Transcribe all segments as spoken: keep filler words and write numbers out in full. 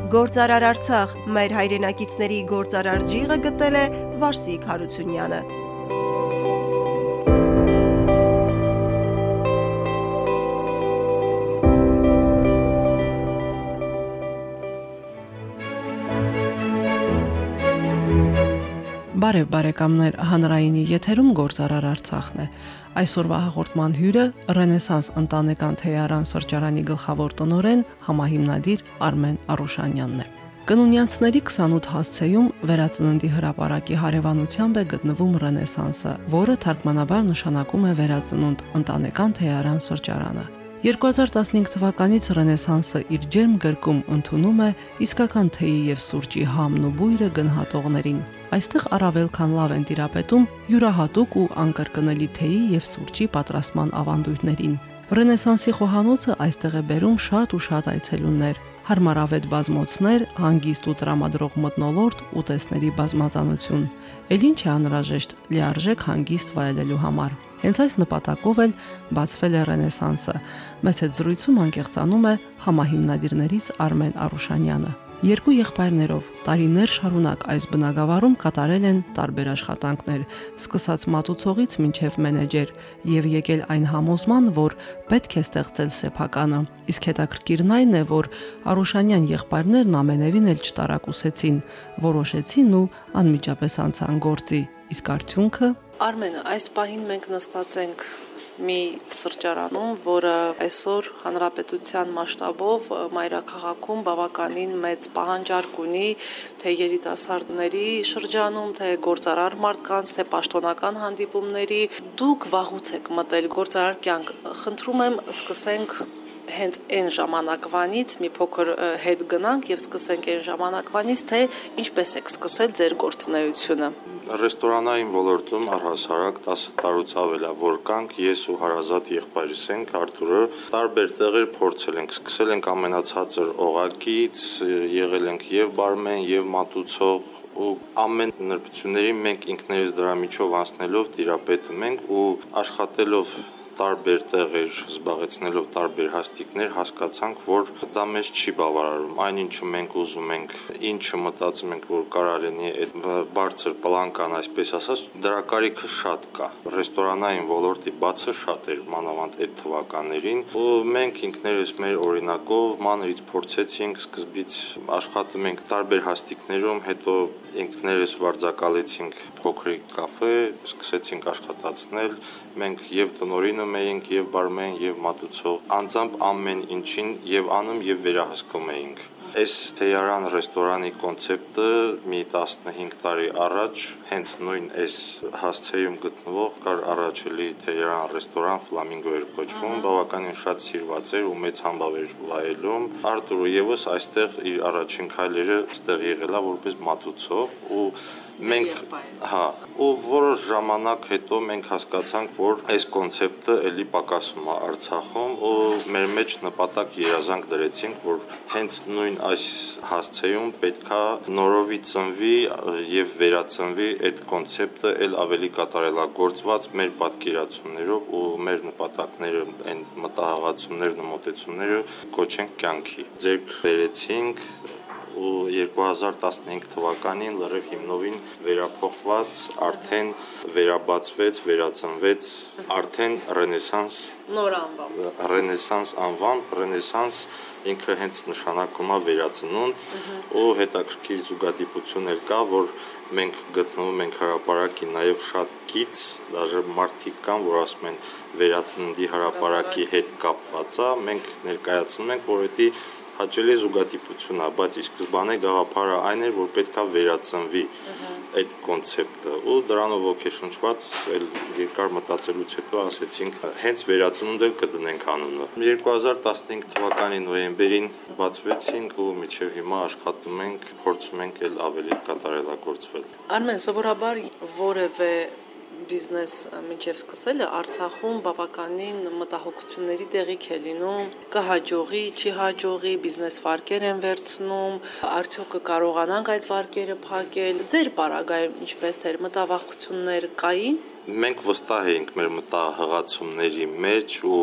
Գործարար Արցախ մեր հայրենակիցների գործարար ջիղը գտել է Վարսիկ Հարությունյանը։ Բարև բարեկամներ, հանրայինի եթերում Գործարար Արցախն է։ Այսօրվա հաղորդման հյուրը Ռենեսանս ընտանեկան թեյարան սրճարանի գլխավոր տնօրեն, համահիմնադիր Արմեն Արուշանյանն է։ Կնունյանցների քսանութ հասցեում վերածննդի հրապարակի հարևանությամբ է գտնվում Ռենեսանսը, որը թարգմանաբար նշանակում է վերածնունդ ընտանեկան թեյարան սրճարանը։ երկու հազար տասնհինգ թվականից Ռենեսանսը իր ջերմ գրկում ընդունում է իսկական թեյի եւ սուրճի համն ու բույրը գնահատողներին։ Այստեղ առավել քան լավ են տիրապետում յուրահատուկ ու անկրկնելի թեյի եւ սուրճի պատրաստման ավանդույթներին։ Ռենեսանսի խոհանոցը այստեղ է բերում շատ ու շատ այցելուներ, հարմարավետ բազմոցներ, հանգիստ ու տրամադրող մթնոլորտ, ուտեստների բազմազանություն։ Էլ ինչ է անհրաժեշտ լիարժեք հանգիստ վայելելու համար։ Հենց այս նպատակով էլ բացվել է Ռենեսանսը։ Մեծ հետ զրույցում անկեղծանում է համահիմնադիրներից Արմեն Արուշանյանը։ Երկու եղբայրներով տարիներ շարունակ այս բնակավարում կատարել են տարբեր աշխատանքներ, սկսած մատուցողից մինչև մենեջեր, եւ եկել այն համոզման, որ պետք է ստեղծել սեփականը։ Իսկ հետաքրքիրն այն է, որ Արուշանյան եղբայրներն ամենևին էլ չտարակուսեցին, որոշեցին ու անմիջապես անցան գործի։ Իսկ արդյունքը Արմեն, այս պահին մենք նստած ենք մի սրճարանում, որը այսօր հանրապետության մասշտաբով մայրաքաղաքում բավականին մեծ պահանջարկ ունի, թե երիտասարդների շրջանում, թե գործարար մարդկանց, թե պաշտոնական հանդիպումների։ Դուք վաղուց եք մտել գործարար կյանք։ Խնդրում եմ, սկսենք հենց այն ժամանակվանից, մի փոքր հետ գնանք եւ սկսենք այն ժամանակվանից, թե ինչպես եք սկսել ձեր գործունեությունը։ Ռեստորանային ոլորտում առհասարակ տասը տարուց ավել է որ կանք, ես ու հարազատ եղբայրս ենք, Արտուրը, տարբեր տեղեր փորձել ենք, սկսել ենք ամենացածր օղակից, եղել ենք եւ բարմեն, եւ մատուցող ու ամեն նրբությունների մենք ինքներս դրա միջով անցնելով տիրապետում ենք ու աշխատելով տարբեր տեղեր զբաղեցնելով տարբեր հաստիկներ հասկացանք, որ դա մեզ չի բավարարում։ Այն ինչը մենք ուզում ենք, ինչը մտածում ենք, որ կարող լինի այդ բարձր պլանկան, այսպես ասած, դրա կարիքը շատ կա։ Ռեստորանային ոլորտի բացը շատ էր մանավանդ այդ թվականներին, ու մենք ինքներս մեր օրինակով մանրից փորձեցինք, սկզբից աշխատում ենք տարբեր հաստիկներում, հետո ինքներս վարձակալեցինք փոքրիկ կաֆե, սկսեցինք աշխատացնել, մենք եւ տնօրինում էինք, եւ բարմեն, եւ մատուցող, անձամբ ամեն ինչին եւ անում եւ վերահսկում էինք։ Այս թեյարան ռեստորանի կոնցեպտը մի տասնհինգ տարի առաջ հենց նույն այս հասցեում գտնվող կար առաջելի թեյարան ռեստորան Ֆլամինգո էր կոչվում, բավականին շատ սիրված էր ու մեծ համբավ էր վայելում։ Արտուրը եւս այստեղ իր առաջին քայլերը այստեղ եղել է որպես մատուցող ու մենք հա ու որոշ ժամանակ հետո մենք հասկացանք, որ այս կոնցեպտը էլի պակասում է Արցախում ու մեր մեջ նպատակ երազանք դրեցինք, որ հենց նույն այս հասցեում պետքա նորովի ծնվի եւ վերածնվի այդ կոնցեպտը էլ ավելի կատարելագործված մեր պատկերացումներով ու մեր նպատակները, այն մտահղացումներն ու մոտեցումները կոչենք կյանքի։ Ձեր վերեցինք ու երկու հազար տասնհինգ թվականին լրիվ հիմնովին վերափոխված, արդեն վերաբացվեց, վերածնվեց, արդեն Ռենեսանս նոր անվամբ։ Ռենեսանս անվամբ, Ռենեսանս ինքը հենց նշանակում է վերածնունդ ու հետաքրքիր զուգադիպություն էլ կա, որ մենք գտնվում ենք հրապարակի նաև շատ կից, դաժե մարդիկ կան, որ ասում են վերածննդի հրապարակի հետ կապված է, մենք ներկայացնում ենք, որ դա հաճելի զուգադիպություն է, բայց ի սկզբանե գաղափարը այն էր, որ պետքա վերածնվի այդ կոնցեպտը ու դրանով ոգեշնչված էլ երկար մտածելուց հետո ասեցինք հենց վերածնունդ էլ կդնենք անունը։ երկու հազար տասնհինգ թվականի նոյեմբերին բացվեցինք ու մինչև հիմա աշխատում ենք, փորձում ենք էլ ավելի կատարելագործվել։ Արմեն, սովորաբար որևէ բիզնես մինչև սկսելը Արցախում բավականին մտահոգությունների տեղիք է լինում, կհաջողի, չի հաջողի, բիզնես վարկեր են վերցնում, արդյոք կկարողանանք այդ վարկերը փակել։ Ձեր պարագայում ինչպես էր, մտավախություններ կային։ մենք վստահ էինք մեր մտահղացումների մեջ ու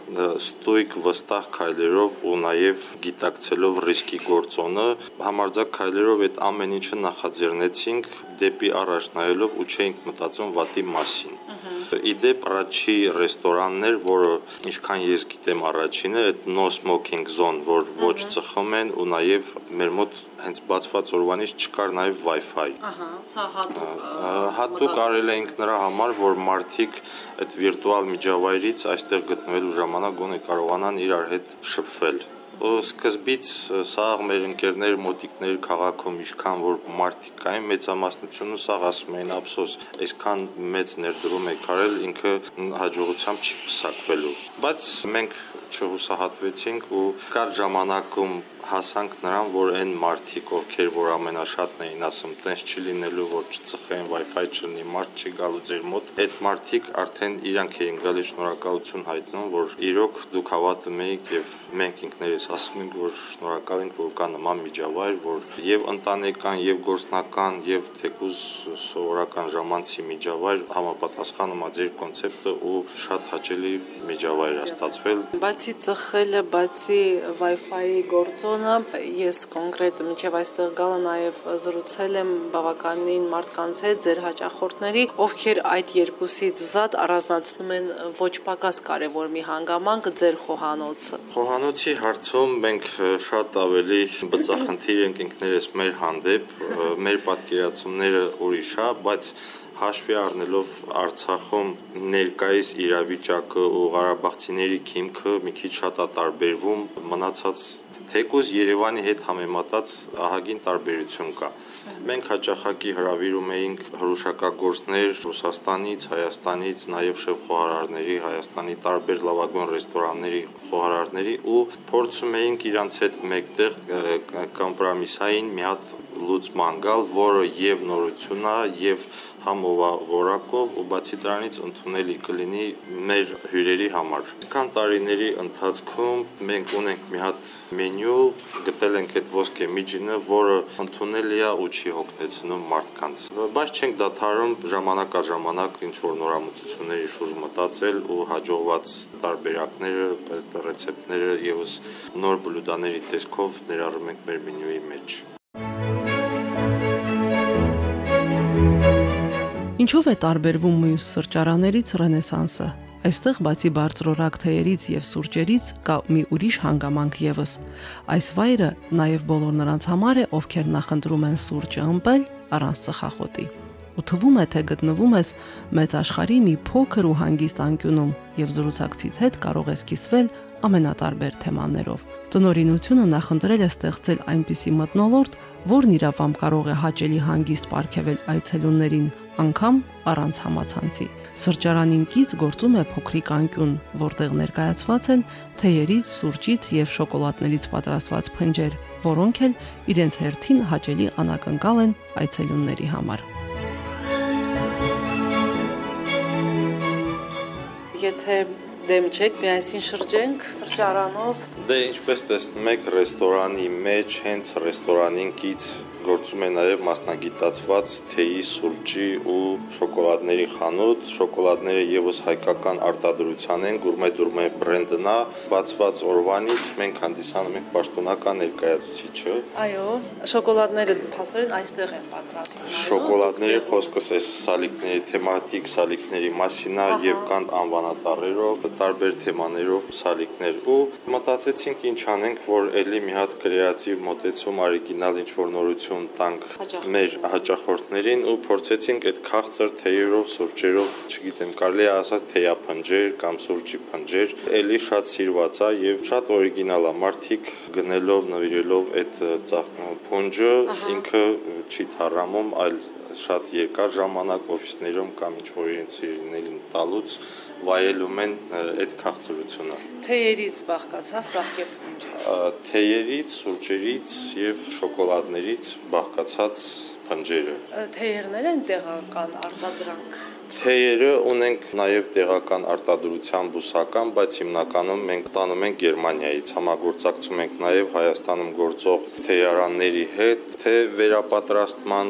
ստույգ վստահ քայլերով ու նաև գիտակցելով ռիսկի գործոնը համարձակ քայլերով այդ ամեն ինչը նախաձեռնեցինք դեպի առաջ նայելով ու չէինք մտածում վատի մասին։ Իդեպ առաջի ռեստորանն էր, որը ինչքան ես գիտեմ առաջինը, այդ no smoking zone, որ ոչ ծխում են ու նաև մեր մոտ հենց բացված օրվանից չկար նաև Wi-Fi։ Ահա, սա հատուկ Հատուկ արել էինք նրա համար, որ մարդիկ այդ վիրտուալ միջավայրից այստեղ գտնվելու ժամանակ գոնե կարողանան իրար հետ շփվել։ Սկզբից սաղ մեր ընկերներ մոտիկներ քաղաքում ինչքան որ մարդիկ կային մեծամասնությունը սաղ ասում էին ափսոս այսքան մեծ ներդրում եք արել ինքը հաջողությամբ չի փսակվելու բայց մենք չհուսահատվեցինք ու կար ժամանակում հասանք նրան, որ այն մարդիկ, ովքեր որ ամենաշատն էին ասում, տենց չի լինելու, որ չծխեն Wi-Fi չլինի, մարդ չի գալու ձեր մոտ, այդ մարդիկ արդեն իրանք էին գալի շնորհակալություն հայտնում, որ իրոք դուք հավատում եք եւ մենք ինքներս ասում ենք, որ շնորհակալ ենք, որ կա նման միջավայր, որ եւ ընտանեկան, եւ գործնական, եւ թեկուզ սովորական ժամանցի միջավայր համապատասխանում է ձեր կոնցեպտը ու շատ հաճելի միջավայր է ստացվել։ Բացի ծխելը, բացի Wi-Fi-ի գործը ես կոնկրետ միջև այստեղ գալը նաև զրուցել եմ բավականին մարդկանց հետ ձեր հաճախորդների, ովքեր այդ երկուսից զատ առանձնացնում են ոչ պակաս կարևոր մի հանգամանք ձեր խոհանոցը։ Խոհանոցի հարցում մենք շատ ավելի բծախնդիր ենք ինքներս մեր հանդեպ, մեր պատկերացումները ուրիշ է, բայց հաշվի առնելով Արցախում ներկայիս իրավիճակը ու ղարաբաղցիների քիմքը մի քիչ շատ է տարբերվում, մնացած թեկուզ Երևանի հետ համեմատած ահագին տարբերություն կա։ Մենք հաճախակի հրավիրում էինք հրուշակագործներ Ռուսաստանից, Հայաստանից, նաև շեֆ-խոհարարների, Հայաստանի տարբեր լավագույն ռեստորանների խոհարարների ու փորձում էինք իրանց հետ մեկտեղ կոմպրոմիսային մի հատ լուծման գալ, որը եւ նորություն է, եւ համովորակով ու բացի դրանից ընդունելի կլինի մեր հյուրերի համար։ Քան տարիների ընթացքում մենք ունենք մի հատ մենյու, գտել ենք այդ ոսկե միջինը, որը ընդունելի է ու չի հոգնեցնում մարդկանց։ Բայց չենք դադարում ժամանակ առ ժամանակ ինչ որ նորամուծությունների շուրջ մտածել ու հաջողված տարբերակները, ռեցեպտները եւս նոր բլյուդաների տեսքով ներառում ենք մեր մենյուի մեջ։ Ինչով է տարբերվում մյուս սրճարաններից Ռենեսանսը։ Այստեղ բացի բարձրորակ թեյերից եւ սուրճերից կա մի ուրիշ հանգամանք եւս։ Այս վայրը նաեւ բոլոր նրանց համար է, ովքեր նախընտրում են սուրճը ըմպել առանց ծխախոտի։ Ու թվում է, թե գտնվում ես մեծ աշխարհի մի փոքր ու հանգիստ անկյունում եւ զրուցակցիդ հետ կարող ես կիսվել ամենատարբեր թեմաներով։ Տնօրինությունը նախընտրել է ստեղծել այնպիսի մթնոլորտ, որն իրավամբ կարող է հաճելի հանգիստ պարգևել այցելուներին, անգամ առանց համացանցի։ Սրճարանին կից գործում է փոքրիկ անկյուն, որտեղ ներկայացված են թեյերից, սուրճից եւ շոկոլադներից պատրաստված փնջեր, որոնք էլ իրենց հերթին հաճելի անակնկալ են այցելուների համար։ Եթե դեմ չեք, միասին շրջենք սրճարանով։ Դե ինչպես տեսնում եք, ռեստորանի մեջ հենց ռեստորանին կից գործում է նաև մասնագիտացված թեյի, սուրճի ու շոկոլադների խանութ։ Շոկոլադները եւս հայկական արտադրության են, Gourmet Gourmet բրենդն է, բացված օրվանից մենք հանդիսանում ենք պաշտոնական ներկայացուցիչը։ Այո, շոկոլադները փաստորեն այստեղ են պատրաստվում։ Շոկոլադների խոսքս այս սալիկների թեմատիկ սալիկների մասին է եւ կան անվանատառերով, տարբեր թեմաներով սալիկներ ու մտածեցինք ինչ անենք, որ ելի մի հատ կրեատիվ մոտեցում, օրիգինալ ինչ որ նորություն տանք մեր հաճախորդներին ու փորձեցինք այդ քաղցր թեյերով, սուրճերով, չգիտեմ, կարելի է ասած թեյափնջեր կամ սուրճի փնջեր, էլի շատ սիրված է եւ շատ օրիգինալ է։ Մարդիկ գնելով, նվիրելով այդ փունջը ինքը չի թառամում, այլ շատ երկար ժամանակ օֆիսներում կամ ինչ որ իրենց սիրելիներին տալուց վայելում են այդ քաղցրությունը։ Թեյերից բաղկացած սահկե փունջը։ Թեյերից, սուրճերից եւ շոկոլադներից բաղկացած փնջերը։ Թեյերներ են տեղական արտադրանք։ Թեյերը ունենք նաև տեղական արտադրության բուսական, բայց հիմնականում մենք տանում ենք Գերմանիայից, համագործակցում ենք նաև Հայաստանում գործող թեյարանների հետ, թե վերապատրաստման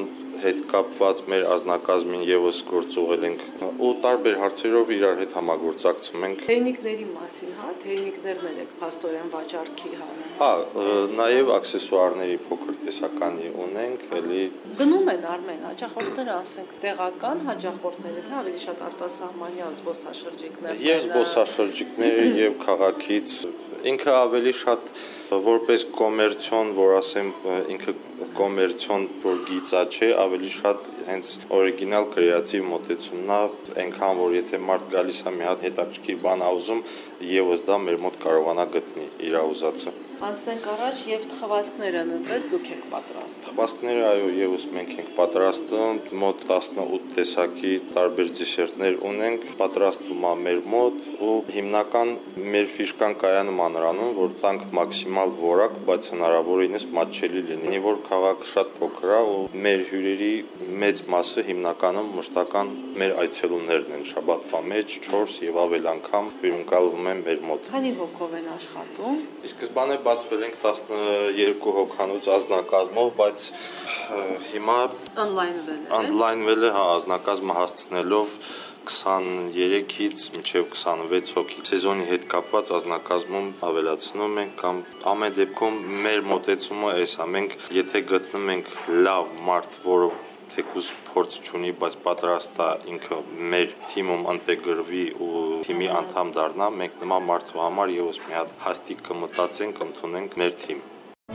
հետ կապված մեր ազնագազմին եւս գործողել ենք ու տարբեր հարցերով իրար հետ համագործակցում ենք։ Թեյնիկների մասին, հա, թեյնիկներն եք փաստորեն վաճառքի հանում։ Հա, նաեւ աքսեսուարների փոքր տեսականի ունենք, էլի Գնում են Արմեն, հաճախորդները ասենք տեղական հաճախորդները, թե ավելի շատ արտասահմանյան զբոսաշրջիկներ։ Եվ զբոսաշրջիկները եւ քաղաքից ինքը ավելի շատ որպես կոմերցիոն, որ ասեմ, ինքը կոմերցիոն որ գիծա չէ, ավելի շատ հենց օրիգինալ կրեատիվ մոտեցումն է, այնքան որ եթե մարդ գալիս է մի հատ հետաքրքիր բան ուզում, եւս դա մեր մոտ կարողանա գտնի իր ուզածը։ Անցնենք առաջ եւ թխվածքները նույնպես դուք եք պատրաստում։ Թխվածքները այո, եւս մենք ենք պատրաստում, մոտ տասնութ տեսակի տարբեր դեսերտներ ունենք, պատրաստվում է մեր մոտ ու հիմնական մեր ֆիշկան կայանում է նրանում, որ տանք մաքսիմալ որակ, բայց հնարավորինս մատչելի լինի, որ քաղաքը շատ փոքր է ու մեր հյուրերի մեծ մասը հիմնականում մշտական մեր այցելուներն են շաբաթվա մեջ չորս եւ ավել անգամ հյուրընկալվում են մեր մոտ։ Քանի հոգով են աշխատում։ Ի սկզբանե բացվել ենք տասնյոթ հոգանոց ազնագազմով, բայց հիմա Օնլայնվել է։ Օնլայնվել է, հա, ազնագազմը հասցնելով քսաներեքից մինչև քսանվեց հոգի սեզոնի հետ կապված ազնագազմում ավելացնում ենք կամ ամեն դեպքում մեր մոտեցումը էս է, մենք եթե գտնում ենք լավ մարդ, որը թեկուզ փորձ չունի, բայց պատրաստ է ինքը մեր թիմում ինտեգրվի ու թիմի անդամ դառնա, մենք նման մարդու համար եւս մի հատ հաստիկ կմտածենք, ընդունենք մեր թիմ։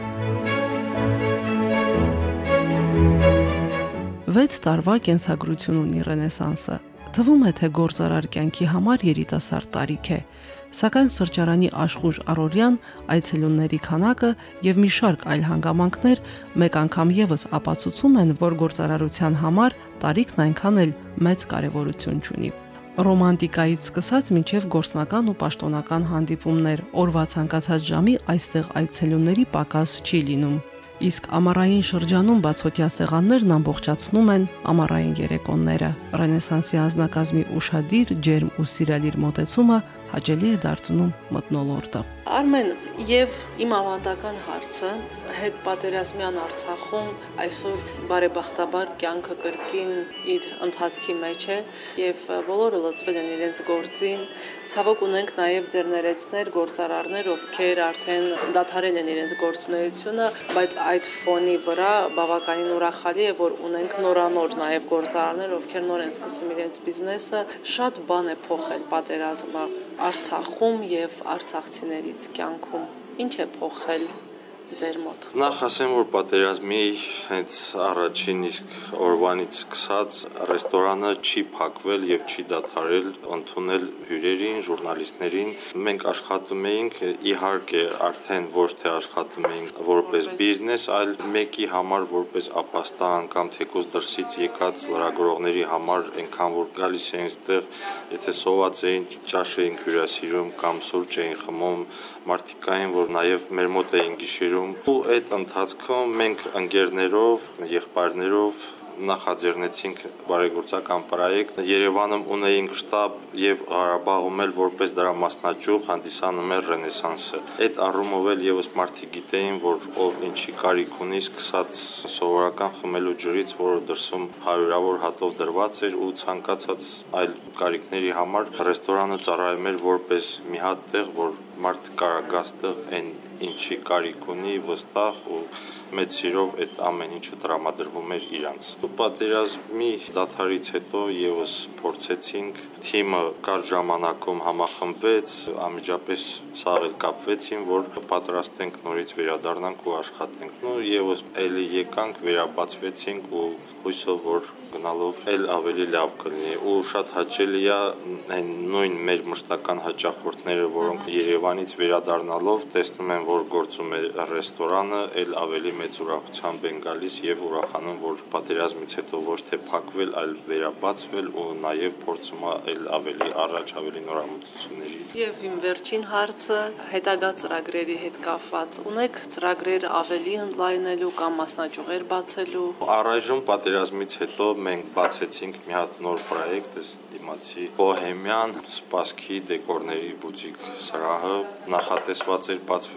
վեց տարվա կենսագրություն ունի Ռենեսանսը։ Թվում է, թե գործարար կյանքի համար երիտասարդ տարիք է, սակայն սրճարանի աշխուժ առօրյան, այցելունների քանակը եւ մի շարք այլ հանգամանքներ մեկ անգամ եւս ապացուցում են, որ գործարարության համար տարիքն այնքան էլ մեծ կարեւորություն չունի։ Ռոմանտիկայից սկսած մինչև գործնական ու պաշտոնական հանդիպումներ, օրվա ցանկացած ժամի այստեղ այցելունների պակաս չի լինում։ Իսկ ամառային շրջանում բացօթյա սեղաններն ամբողջացնում են ամառային երեկոները։ Ռենեսանսի անձնակազմի ուշադիր, ջերմ ու սիրալիր մոտեցումը հաճելի է դարձնում մթնոլորտը։ Արմեն, եւ իմ ավանդական հարցը հետ պատերազմյան Արցախում այսօր բարեբախտաբար կյանքը կրկին իր ընթացքի մեջ է եւ բոլորը լծվել են իրենց գործին։ Ցավոք ունենք նաեւ դերներեցներ, գործարարներ, ովքեր արդեն դադարել են իրենց գործունեությունը, բայց այդ ֆոնի վրա բավականին ուրախալի է, որ ունենք նորանոր նաեւ գործարարներ, ովքեր նոր են սկսում իրենց բիզնեսը։ Շատ բան է փոխել պատերազմը Արցախում եւ արցախցիներից կյանքում։ Ինչ է փոխել ձեր մոտ։ Նախ ասեմ, որ պատերազմի հենց առաջին իսկ օրվանից սկսած ռեստորանը չի փակվել եւ չի դադարել ընդունել հյուրերին, ժուրնալիստներին։ Մենք աշխատում էինք, իհարկե, արդեն ոչ թե աշխատում էինք որպես բիզնես, այլ մեկի համար որպես ապաստան կամ թեկուզ դրսից եկած լրագրողների համար, այնքան որ գալիս էին այստեղ, եթե սոված էին, ճաշ էին հյուրասիրում կամ սուրճ էին խմում, մարդիկ կային, որ նաեւ մեր մոտ էին գիշերում ու այդ ընթացքում մենք ընկերներով, եղբայրներով նախաձեռնեցինք բարեգործական պրոյեկտ։ Երևանում ունեինք շտաբ եւ Ղարաբաղում էլ որպես դրա մասնաճյուղ հանդիսանում էր Ռենեսանսը։ Այդ առումով էլ եւս մարդիկ գիտեին, որ ով ինչի կարիք ունի, սկսած սովորական խմելու ջրից, որը դրսում հարյուրավոր հատով դրված էր ու ցանկացած այլ կարիքների համար ռեստորանը ծառայում էր որպես մի հատ տեղ, որ մարդ կարա գաստեղ այն ինչի կարիք ունի, վստահ ու մեծ սիրով այդ ամեն ինչը տրամադրվում էր իրանց։ Պատերազմի դադարից հետո եւս փորձեցինք, թիմը կարճ ժամանակում համախմբվեց, անմիջապես սաղ էլ կապվեցին, որ պատրաստենք նորից վերադառնանք ու աշխատենք։ Ու եւս էլի եկանք, վերաբացվեցինք ու հույսով որ գնալով էլ ավելի լավ կլինի ու շատ հաճելի է այն նույն մեր մշտական հաճախորդները, որոնք Երևանից վերադառնալով տեսնում են, որ գործում է ռեստորանը, էլ ավելի մեծ ուրախությամբ են գալիս եւ ուրախանում, որ պատերազմից հետո ոչ թե փակվել, այլ վերաբացվել ու նաեւ փորձում է էլ ավելի առաջ ավելի նորամուծությունների։ Եվ իմ վերջին հարցը հետագա ծրագրերի հետ կապված։ Ունեք ծրագրեր ավելի ընդլայնելու կամ մասնաճյուղեր բացելու։ Առայժմ պատերազմից հետո մենք բացեցինք մի հատ նոր պրոյեկտ, դիմացի Բոհեմյան սպասքի դեկորների բուտիկ սրահը նախատեսված էր բացվել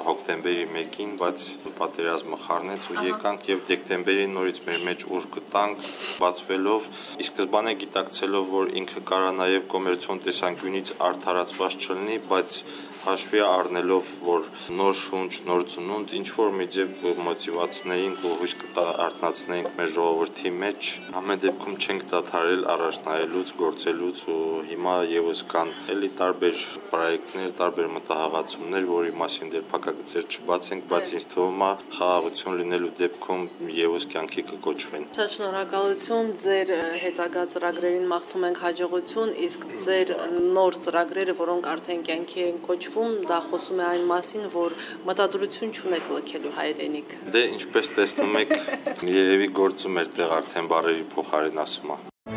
հոկտեմբերի մեկին, բայց պատերազմը խառնեց ու եկանք եւ դեկտեմբերի նորից մեր մեջ ուժ գտանք բացվելով, ի սկզբանե գիտակցելով, որ ինքը կարա նաեւ կոմերցիոն տեսանկյունից արդարացված չլինի, բայց հաշվի առնելով, որ նոր շունչ, նոր ծնունդ, ինչ որ մի ձև մոտիվացնեինք ու հույս կարտնացնեինք մեր ժողովրդի մեջ, ամեն դեպքում չենք դադարել առաջ նայելուց, գործելուց ու հիմա եւս կան էլի տարբեր պրոյեկտներ, տարբեր մտահղացումներ, որի մասին դեռ փակագծեր չբացենք, բայց ինձ թվում է խաղաղություն լինելու դեպքում եւս կյանքի կկոչվեն։ Շատ շնորհակալություն, ձեր հետագա ծրագրերին մաղթում ենք հաջողություն, իսկ ձեր նոր ծրագրերը, որոնք արդեն կյանքի են կոչվում, դա խոսում է այն մասին, որ մտադրություն չունեք լքելու հայրենիք։ Դե ինչպես տեսնում եք, երևի գործում էր տեղ արդեն բարերի փոխարեն ասում է։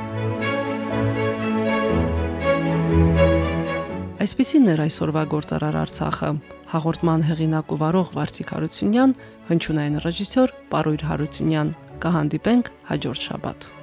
Այսպիսին էր այսօրվա Գործարար Արցախը։ Հաղորդման հեղինակ ու վարող Վարսիկ Հարությունյան, հնչյունային ռեժիսոր Պարույր Հարությունյան։ Կհանդիպենք հաջորդ շաբաթ։